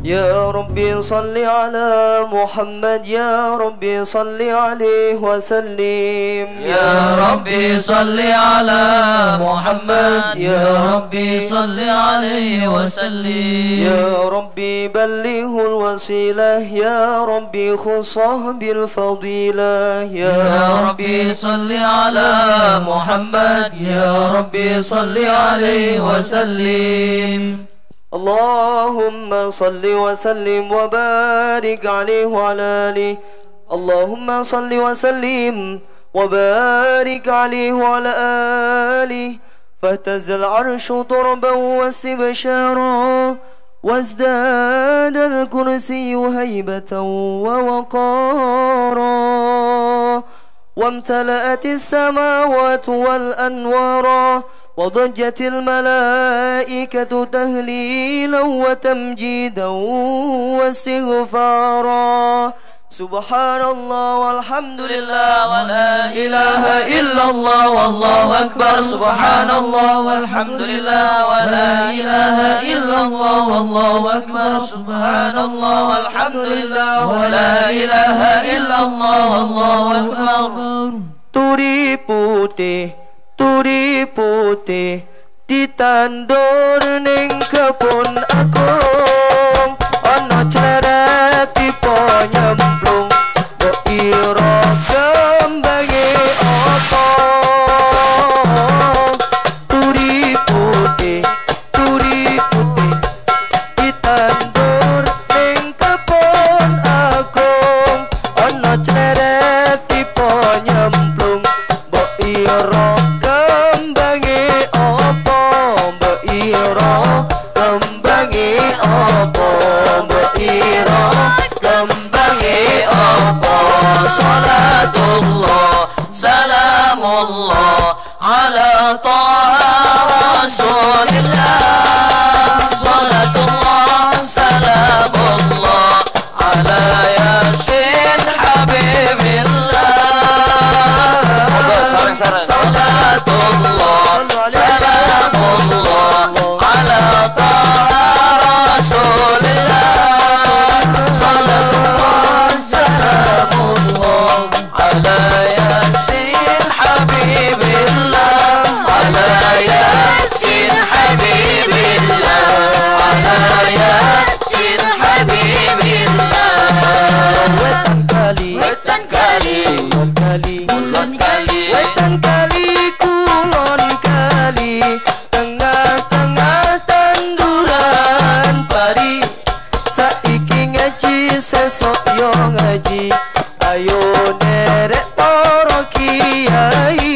يا ربي صل على محمد يا ربي صل عليه وسلم يا ربي صل على محمد يا ربي صل عليه وسلم يا ربي بلغه الوسيلة يا ربي خصه بالفضيلة يا ربي صل على محمد يا ربي صل عليه وسلم اللهم صل وسلم وبارك عليه وعلى آله اللهم صل وسلم وبارك عليه وعلى آله فاهتز العرش ضربا واستبشارا وازداد الكرسي هيبة ووقارا وامتلأت السماوات والأنوارا وضجت الملائكة تهليلا وتمجيدا واستغفارا سبحان الله والحمد لله ولا إله إلا الله والله أكبر سبحان الله والحمد لله ولا إله إلا الله والله أكبر سبحان الله والحمد لله ولا إله إلا الله والله أكبر Turi putih ditandur ning kebun agung ana ceret tipe nyemplung mbok ira kembange apa turi putih ditandur ning kebun agung ana ceret tipe nyemplung mbok ira Salatullah, salamullah ala taha rasulillah. Salatullah, salamullah ala yasin habibillah. Salatullah, salamullah ala taha rasulillah. Salatullah, salamullah ala yasin habibillah. Ala yasin habibillah. Ala yasin habibillah. Wetan kali, kulon kali, wetan kali kulon kali tengah-tengah tanduran pari saiki ngaji sesok yo ngaji ayo derek para kiai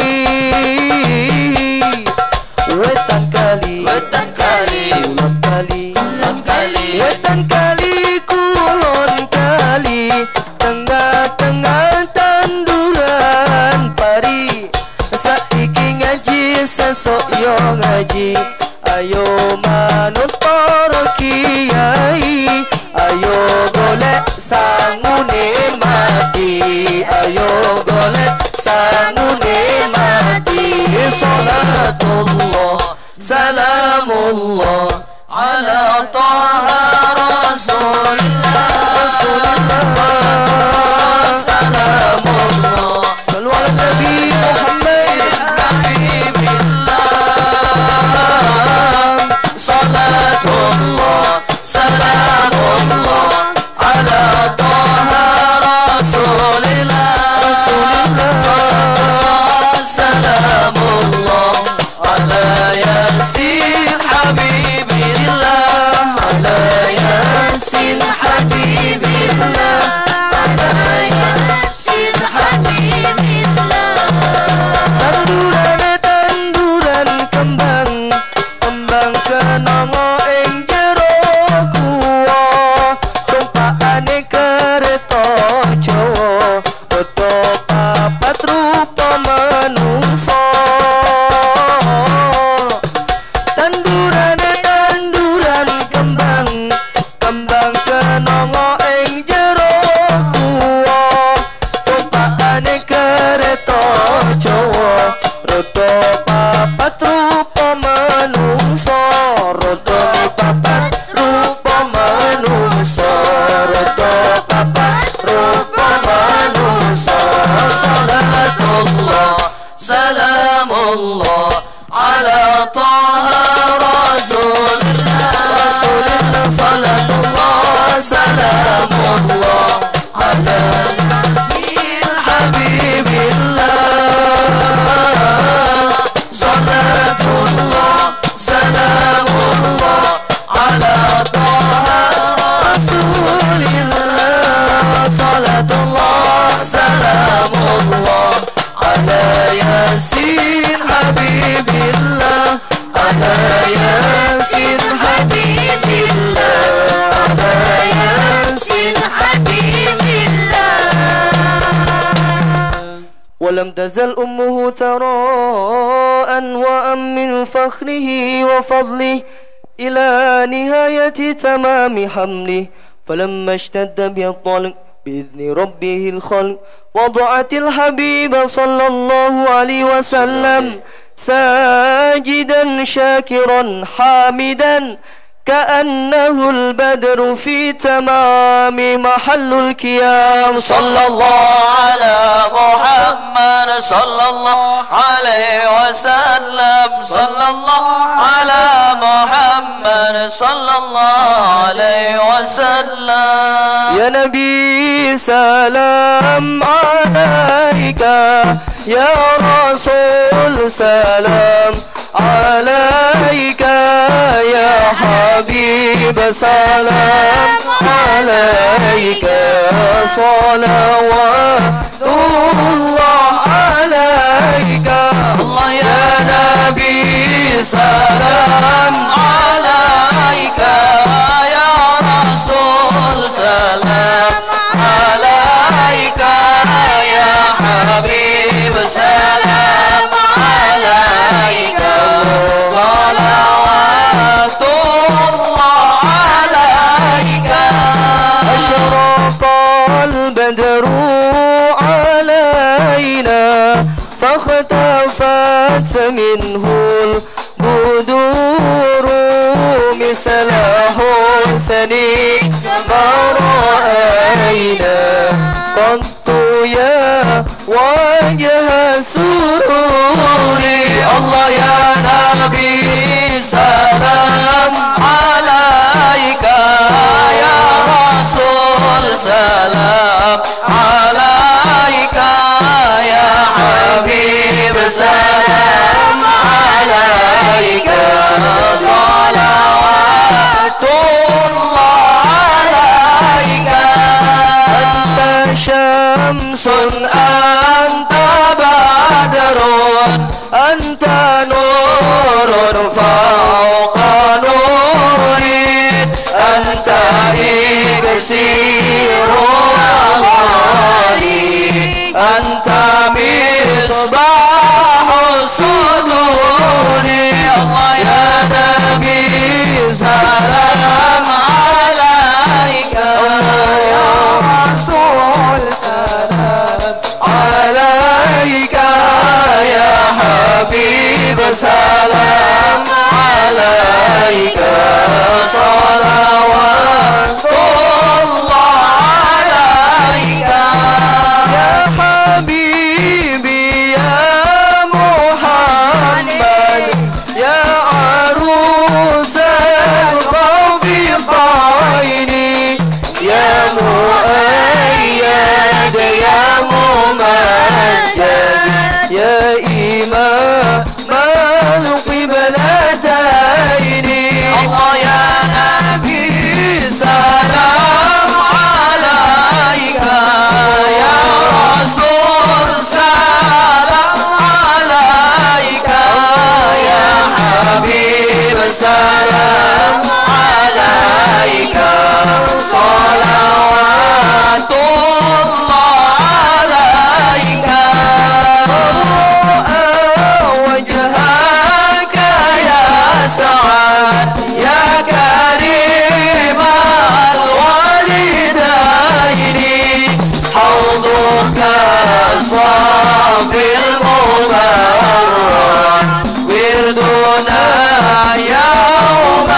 wetan kali wetan kali, kulon kali kulon kali, wetan kali kulon kali tengah-tengah tanduran pari saiki ngaji sesok yo ngaji ayo manut para kiai ayo golek sangune mati ayo golek sangune mati salatullah salamullah ala taha rasulillah. Salamullah Sallu ala Nabi Muhammad habibillah. Salatullah, salamullah ala taha rasulillah. Salatullah, salamullah ala yasin habibillah. Ala yasin habibillah. Ala yasin سلام الله على طه رسول الله صلاة الله سلام الله على ياسين حبيب الله صلاة الله سلام الله على طه رسول الله صلاة الله سلام الله على ياسين حبيب الله على ياسين حبيب الله على ياسين حبيب الله. ولم تزل أمه تراء وأم من فخره وفضله إلى نهاية تمام حمله. فلما اشتد به الطلق بإذن ربه الخلق وضعت الحبيب صلى الله عليه وسلم ساجدا شاكرا حامدا كأنه البدر في تمام محل الكيام. صلى الله على محمد صلى الله عليه وسلم صلى الله على محمد صلى الله عليه وسلم. يا نبي سلام عليك يا رسول سلام عليك يا حبيب سلام عليك صلوات الله عليك. الله يا نبي سلام عليك يا رسول سلام عليك يا حبيب سلام عليك صلوات الله عليك. أشرق البدر علينا فاختفت منه البدور مثل حسني ما رأينا قط يا وجه سروري. الله يا نبي سلام عليك يا رسول سلام عليك يا حبيب سلام عليك صلوات الله عليك. أنت شمس أنت بدر أنت نور فوق نوري أنت إكسير أماني أنت مصباح الصدور. الله يا نبي سلام عليك يا رسول سلام عليك يا حبيب سلام عليك صلوات الله عليك. يا حبيبي يا محمد يا عروس الرفيقين يا مؤيد يا ممجد يا إمام القبلتين. الله يا نبي سلام عليك يا رسول سلام عليك يا حبيب سلام عليك صلوات الله عليك. وجهك يا سعد يا كريم الوالدين حوضك صافي المبرد وردنا يوم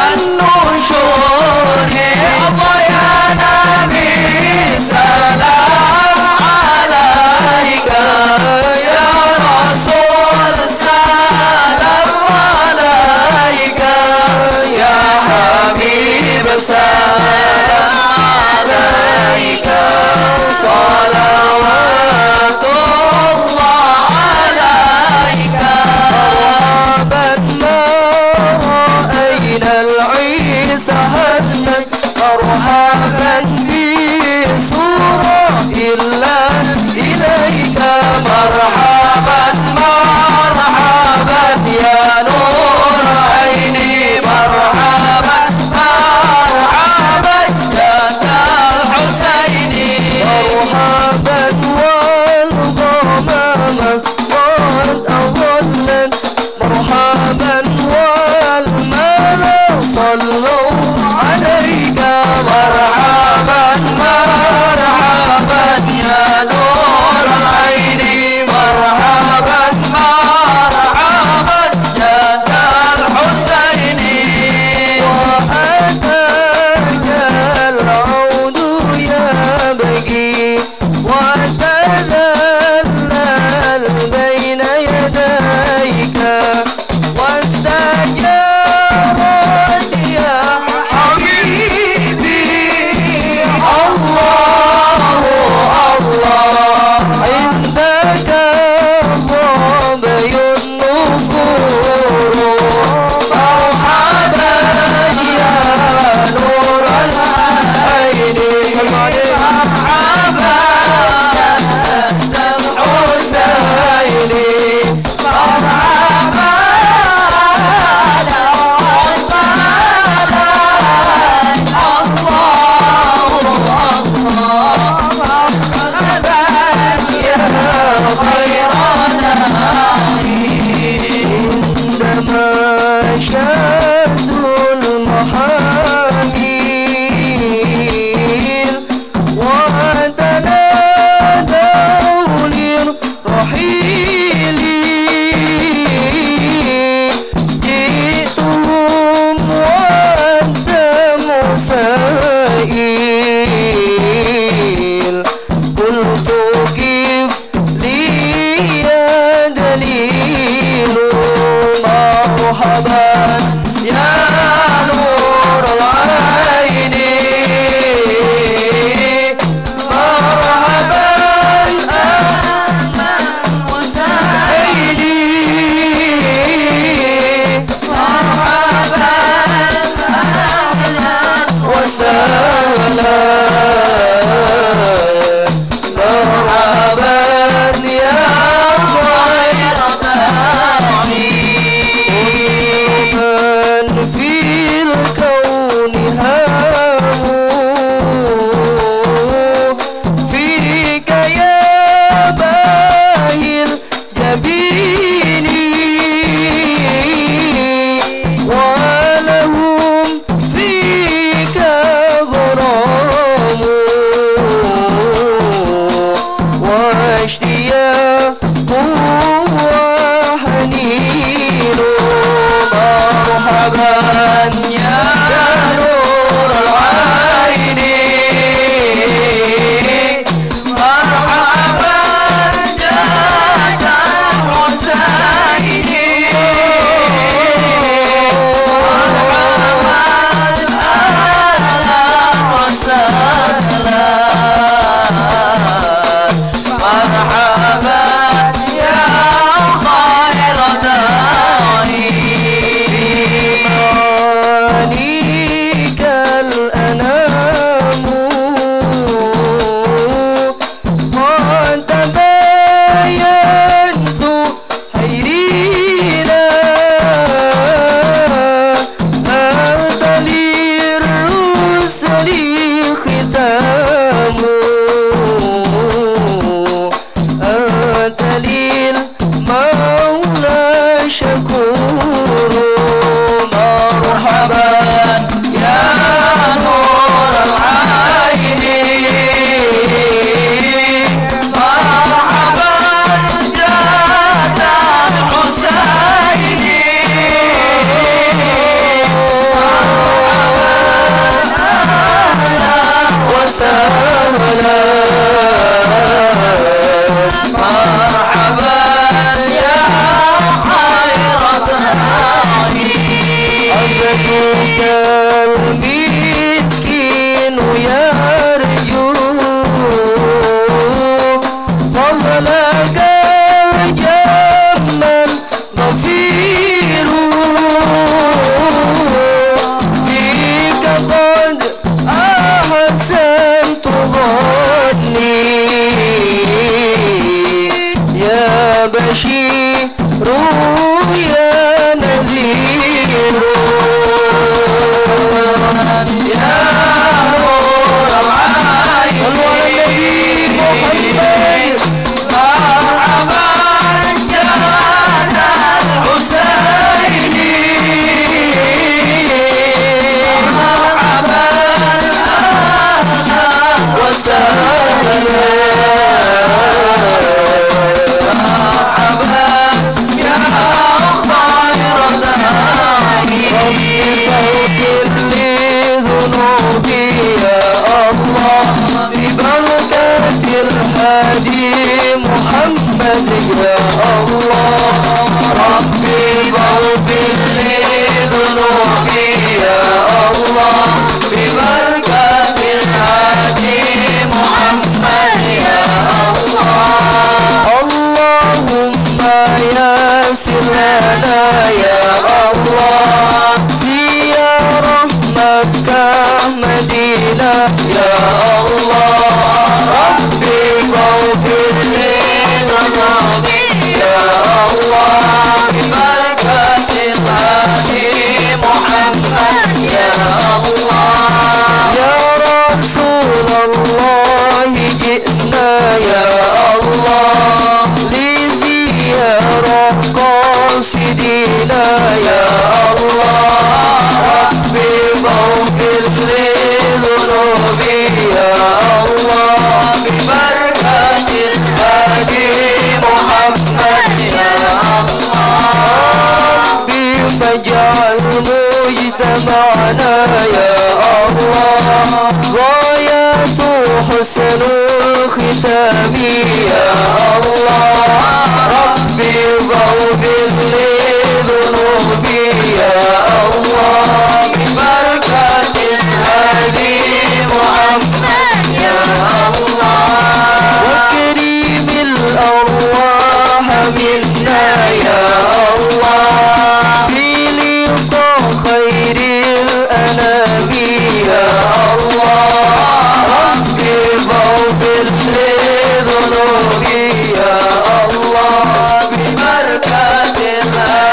يا الله ربي فاغفر لي ذنوبي يا الله ببركة الهادي محمد يا الله اللهم يسر لنا يا الله زيارة مكة مدينة يا الله ربي فاغفر لي ذنوبي يا الله ببركة الهادي محمد يا الله يا رسول الله جئنا يا الله لزيارة قاصدينا يا الله ربي فاغفر لي ذنوبي يا الله ببركة الهادي محمد يا الله ربي فاجعل مجتمعنا يا الله غاية حسن الختام يا الله ربي فاغفر لي ذنوبي يا الله ببركة الهادي محمد يا الله وكريم الأرواح منا يا الله بلقاء خير الأنام يا الله ربي فاغفر لي ذنوبي يا الله ببركة الهادي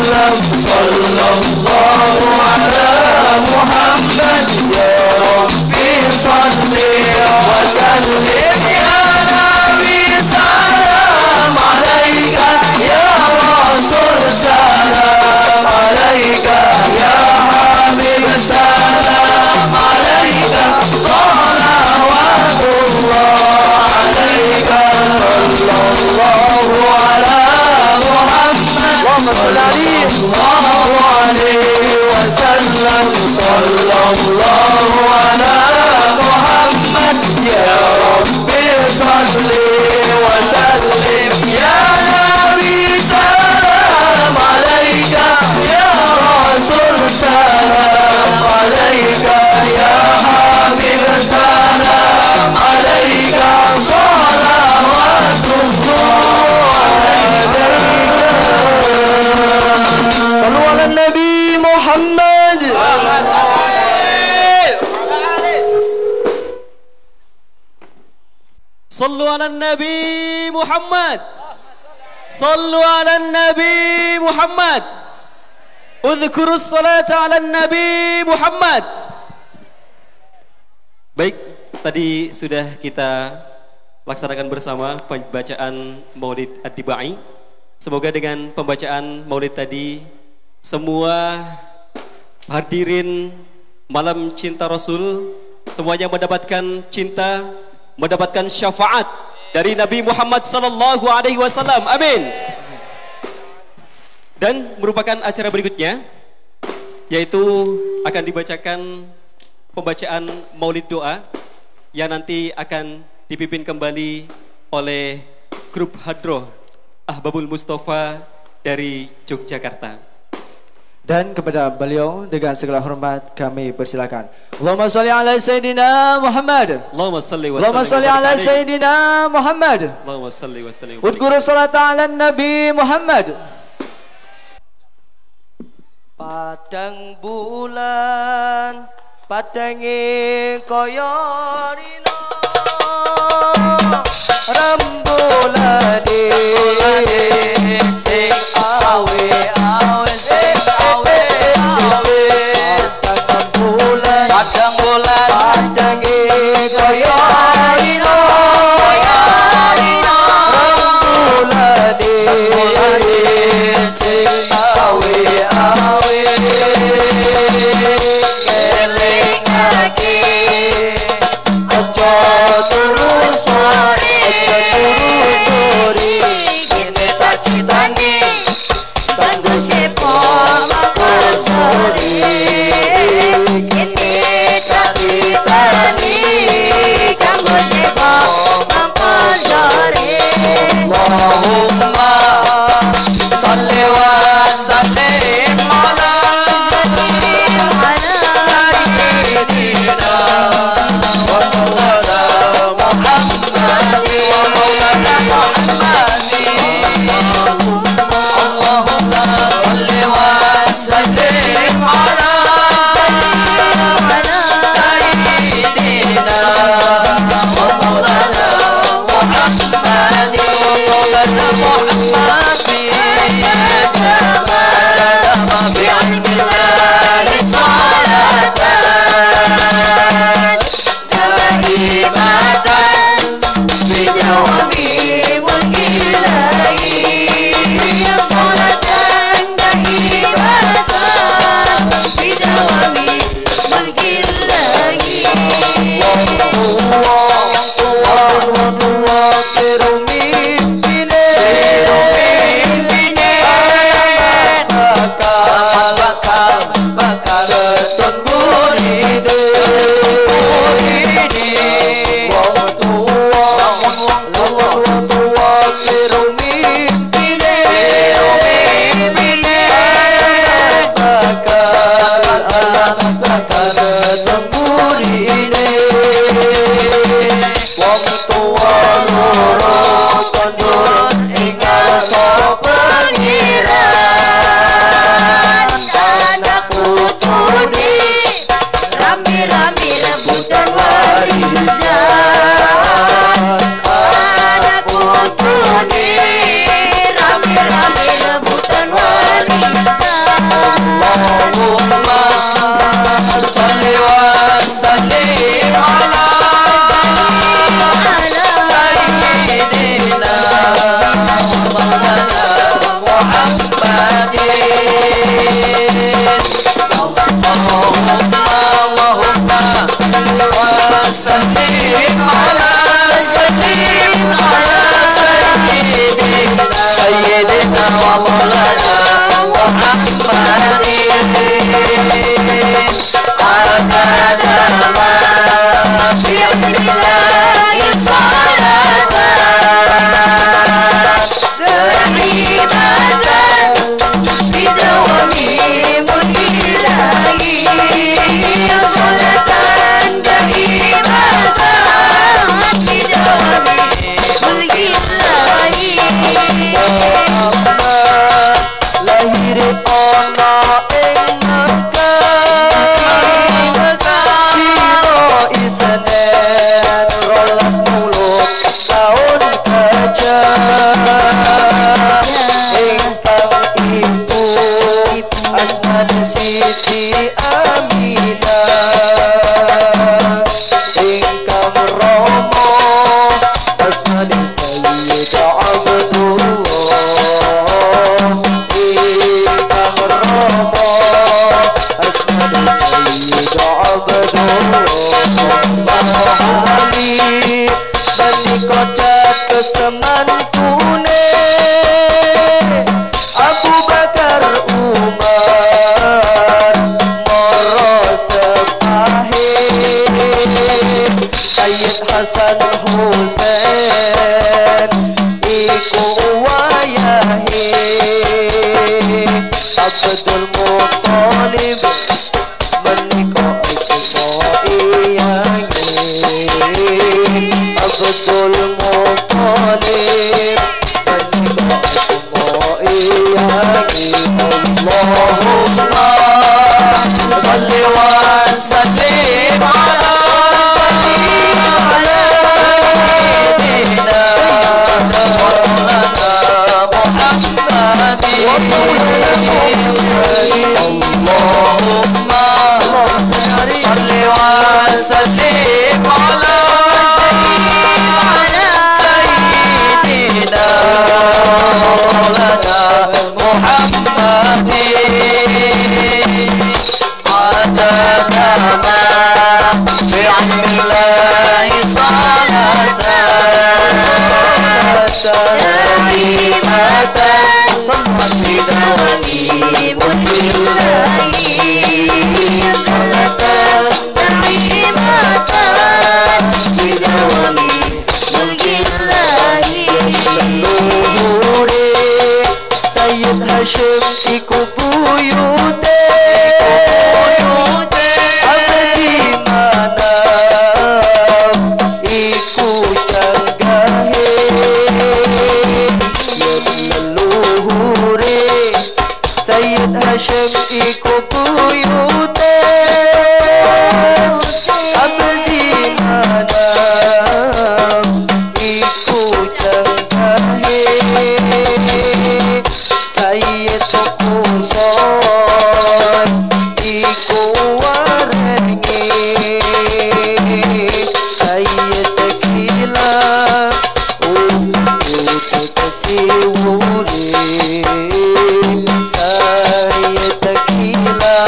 وسلم صلى الله على محمد يا ربي صل وسلم يا نبي سلام عليك يا رسول سلام عليك يا حبيب سلام عليك صلوات الله عليك صلى الله على محمد اللهم صل عليه وسلم صلى الله على محمد يا ربي صل وسلم يا نبي سلام عليك يا رسول سلام عليك يا حبيب سلام عليك صلوات الله صلوا على النبي محمد صلوا على النبي محمد صلوا على النبي محمد اذكروا الصلاة على النبي Muhammad. Baik, tadi sudah kita laksanakan bersama pembacaan Maulid Ad-Dibai. Semoga dengan pembacaan Maulid tadi semua hadirin malam cinta Rasul semuanya mendapatkan cinta, mendapatkan syafaat dari Nabi Muhammad sallallahu alaihi wasallam. Amin. Dan merupakan acara berikutnya yaitu akan dibacakan pembacaan Maulid Doa yang nanti akan dipimpin kembali oleh grup Hadroh Ahbabul Mustafa dari Yogyakarta. Dan kepada beliau dengan segala hormat kami persilakan. Allahumma sholli ala Sayyidina Muhammad. Allahumma sholli wa Allahumma sholli ala Sayyidina Muhammad. Allahumma sholli wa sallim. Udhkuru sholata ala Nabi Muhammad. Padang bulan padange kaya rina rembulane sing awe awe sing awe awe padang bulan padange kaya rina rembulane sing awe awe Allahumma salli wa sallim ala sayyidina wa maulana Muhammadin wa maulana Muhammadin Allahumma salli wa مولانا محمد عدد ما في علم الله صلاة دائمة بدوام ملك الله صلاة دائمة بدوام ملك الله lahir ana ing Mekah dina Isenen 12 taun gajah ingkang ibu asmane Siti Aminah ingkang rama asmane Sayyid Abdullah ingkang rama asmane Sayyid Abdullah Ali menika dados semantune Abu Bakar Umar mara sepahe Sayyid Hasan Husain iku wayahe Abdul Muthalib menika asma iyange Abdul Muthalib menika asma iyange Allahumma salli wa sallim ala sayyidina maulana Muhammad Allahumma salli wa sallim ala sayyidina maulana Muhammad عدد ما في علم الله صلاة دائمة في دوام ملك الله صلاة دائمة في دوام ملك الله leluhure Sayyid Hashim iku buyute abdi manaf iku janggahe yen leluhure Sayyid Hashim iku buyute abdi manaf iku janggahe Sayyid Kusoi iku warenge Sayyid Kila utu kasiwure Sayyid Kila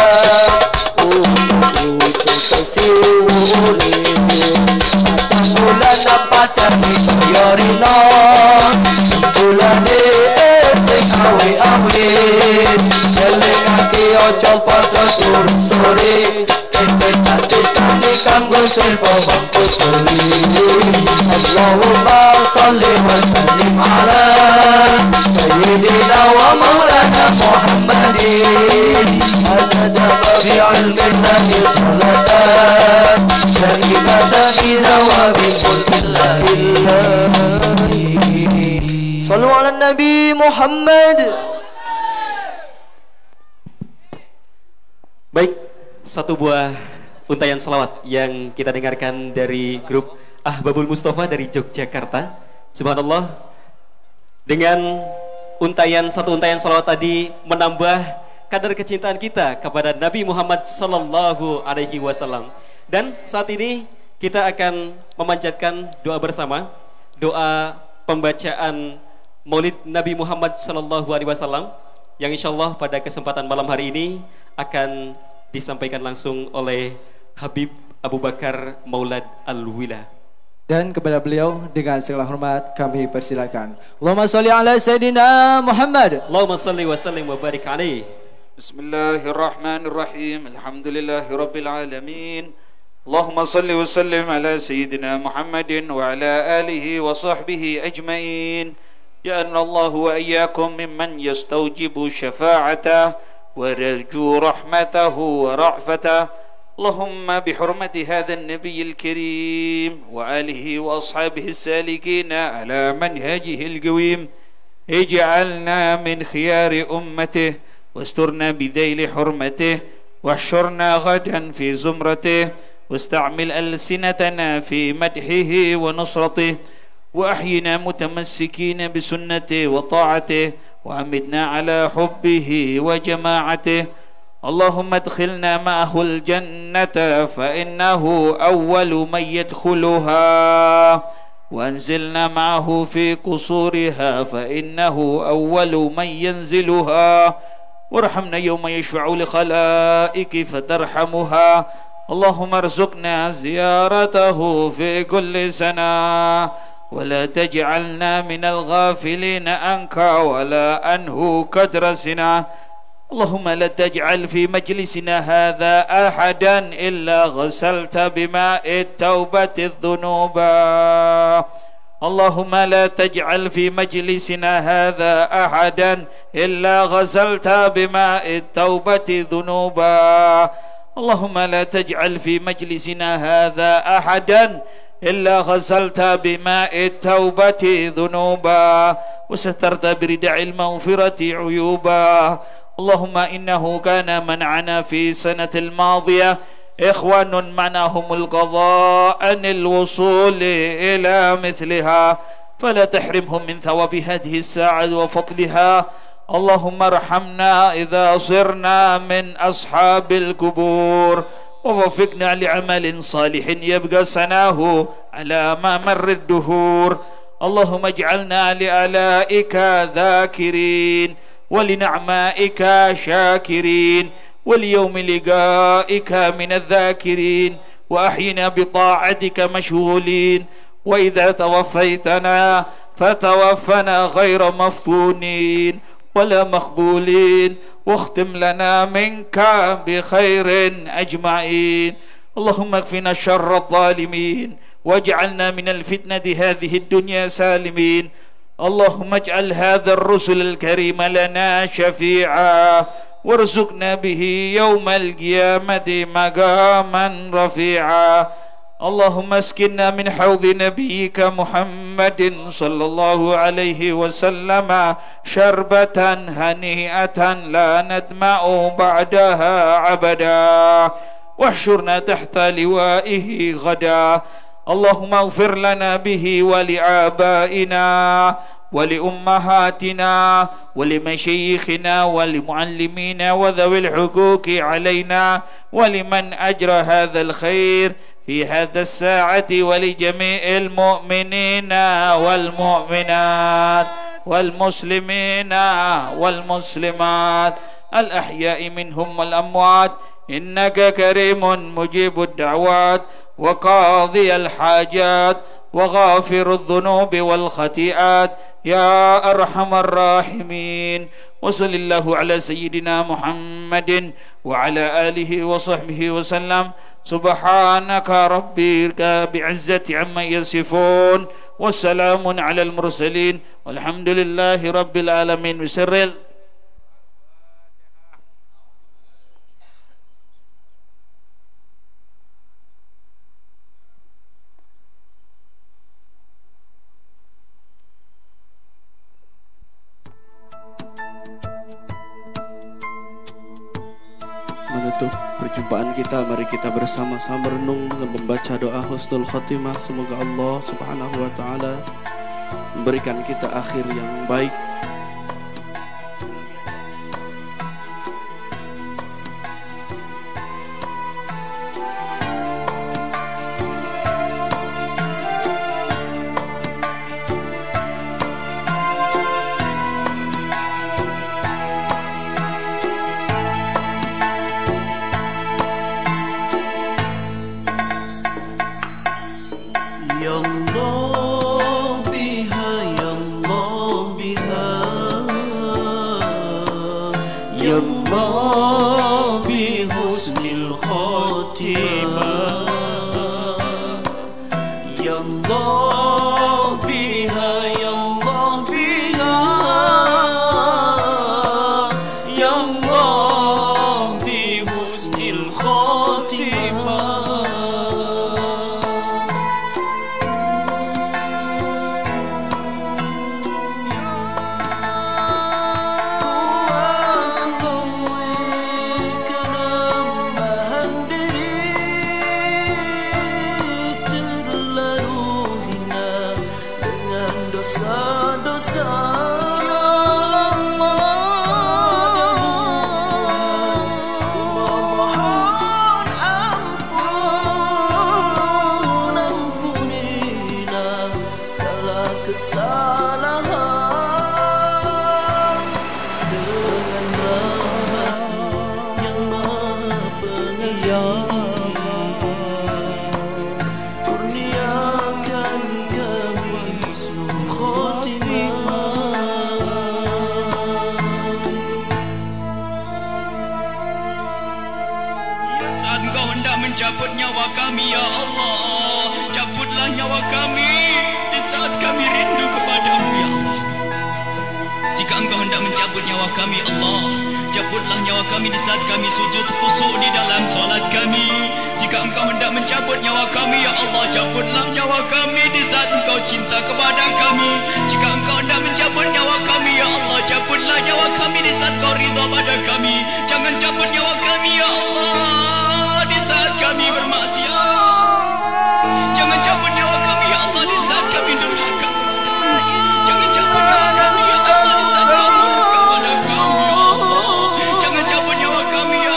utu kasiwure bulan pada yorino bulane sing awe-awe elingake aja padha turun sore cita-citane kanggo sirpa mampu soli Allahumma sholli wa sallim ala sayyidina wa maulana Muhammadin adada ma fi ilmillahi salatan daimatan ila wa bi mulkillahi Sallu ala Nabi Muhammad. Baik, satu buah untayan selawat yang kita dengarkan dari grup Ahbabul Mustafa dari Yogyakarta. Subhanallah, dengan satu untayan selawat tadi menambah kadar kecintaan kita kepada Nabi Muhammad Sallallahu Alaihi Wasallam. Dan saat ini kita akan memanjatkan doa bersama, doa pembacaan Maulid Nabi Muhammad Sallallahu Alaihi Wasallam yang insyaallah pada kesempatan malam hari ini akan disampaikan langsung oleh Habib Abu Bakar Maulad Al-Wila. Dan kepada beliau dengan segala hormat kami persilakan. Allahumma shalli ala Sayyidina Muhammad. Allahumma shalli wa sallim wa barik alaihi. Bismillahirrahmanirrahim. Alhamdulillahi rabbil alamin. Allahumma shalli wa sallim ala Sayyidina Muhammadin wa ala alihi wa sahbihi ajma'in. Ja'alna Allah wa iyyakum mimman yastawjibu syafa'atah wa yarju rahmatahu wa ra'fatah. اللهم بحرمة هذا النبي الكريم وآله وأصحابه السالكين على منهجه القويم اجعلنا من خيار أمته واسترنا بذيل حرمته واحشرنا غدا في زمرته واستعمل ألسنتنا في مدحه ونصرته وأحينا متمسكين بسنته وطاعته وأمتنا على حبه وجماعته. اللهم ادخلنا معه الجنة فإنه أول من يدخلها وأنزلنا معه في قصورها فإنه أول من ينزلها وارحمنا يوم يشفع لخلائك فترحمها. اللهم ارزقنا زيارته في كل سنة ولا تجعلنا من الغافلين عنك ولا عنه قدر سنة. اللهم لا تجعل في مجلسنا هذا أحدا إلا غسلت بماء التوبة الذنوب. اللهم لا تجعل في مجلسنا هذا أحدا إلا غسلت بماء التوبة ذنوبا. اللهم لا تجعل في مجلسنا هذا أحدا إلا غسلت بماء التوبة ذنوبا وسترت برداء المغفرة عيوبا. اللهم إنه كان منعنا في سنة الماضية إخوان منعهم القضاء عن الوصول إلى مثلها فلا تحرمهم من ثواب هذه الساعة وفضلها. اللهم ارحمنا إذا صرنا من أصحاب القبور ووفقنا لعمل صالح يبقى سناه على ما مر الدهور. اللهم اجعلنا لآلائك ذاكرين ولنعمائك شاكرين وليوم لقائك من الذاكرين وأحينا بطاعتك مشغولين. وإذا توفيتنا فتوفنا غير مفتونين ولا مخذولين واختم لنا منك بخير أجمعين. اللهم اكفنا شر الظالمين واجعلنا من الفتنة هذه الدنيا سالمين. اللهم اجعل هذا الرسل الكريم لنا شفيعا وارزقنا به يوم القيامة مقاما رفيعا. اللهم اسقنا من حوض نبيك محمد صلى الله عليه وسلم شربة هنيئة لا ندمع بعدها عبدا واحشرنا تحت لوائه غدا. اللهم اغفر لنا به ولآبائنا ولأمهاتنا ولمشايخنا ولمعلمينا وذوي الحقوق علينا ولمن أجرى هذا الخير في هذا الساعة ولجميع المؤمنين والمؤمنات والمسلمين والمسلمات الأحياء منهم والأموات إنك كريم مجيب الدعوات وقاضي الحاجات وغافر الذنوب والخطيئات يا أرحم الراحمين. وصل الله على سيدنا محمد وعلى آله وصحبه وسلم. سبحانك ربك بعزة عما يصفون والسلام على المرسلين والحمد لله رب العالمين. بسر Menutup perjumpaan kita, mari kita bersama-sama merenung dan membaca doa husnul khatimah. Semoga Allah subhanahu wa ta'ala memberikan kita akhir yang baik. Ya Allah Ya Allah bi husnil khatimah, Ya Allah biha, Ya Allah biha, Ya Allah bi husnil khatimah. Mencabut nyawa kami, ya Allah, cabutlah nyawa kami di saat kami rindu kepadamu, ya Allah. Jika Engkau hendak mencabut nyawa kami, Allah, cabutlah nyawa kami di saat kami sujud khusyuk di dalam solat kami. Jika Engkau hendak mencabut nyawa kami, ya Allah, cabutlah nyawa kami di saat Engkau cinta kepada kami. Jika Engkau hendak mencabut nyawa kami, ya Allah, cabutlah nyawa kami di saat Kau ridha pada kami. Jangan cabut nyawa kami, ya Allah, di saat kami bermaksiat. Jangan cabut nyawa kami, ya Allah, di saat kami durhaka. Jangan cabut nyawa kami, ya Allah, di saat kau murka pada kami, ya Allah. Jangan cabut nyawa kami, ya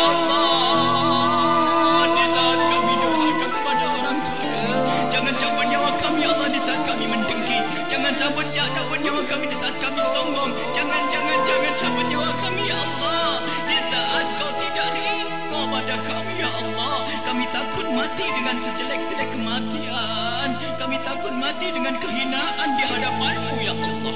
Allah, di saat kami durhaka kepada orang tua. Jangan cabut nyawa kami, ya Allah, di saat kami mendengki. Jangan cabut nyawa kami di saat kami sombong. Jangan cabut nyawa kami, ya Allah, di saat Kau tidak ridha pada kami, ya Allah. Kami takut mati dengan sejelek-jelek kematian. Kami takut mati dengan kehinaan di hadapan-Mu, ya Allah.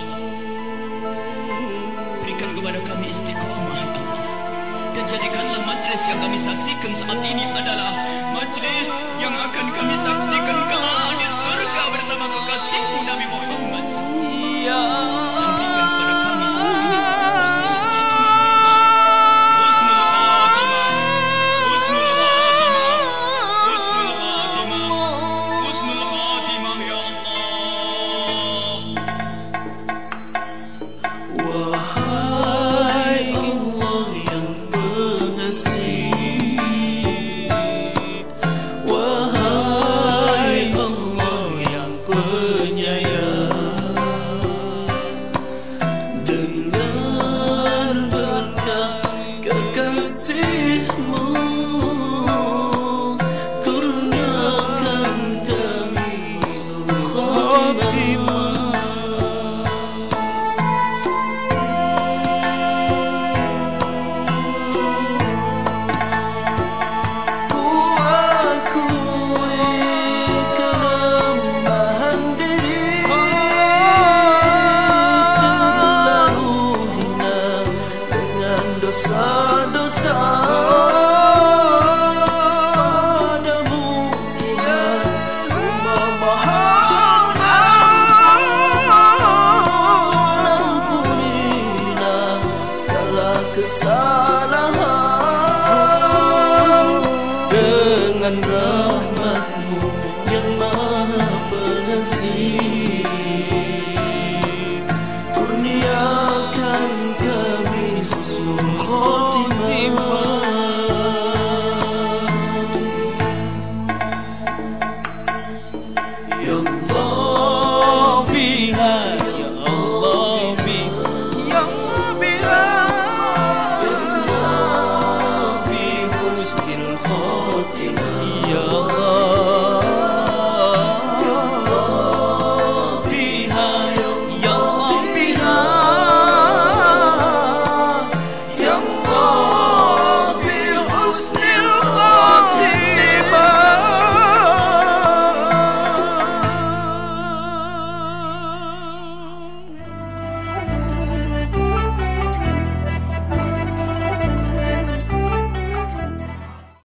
Berikan kepada kami istiqamah, ya Allah. Dan jadikanlah majlis yang kami saksikan saat ini adalah majlis yang akan kami saksikan kelak di surga bersama kekasih-Mu Nabi Muhammad. Ya Allah. Dan berikan kepada kami saat ini kesalahan dengan rahmat-Mu yang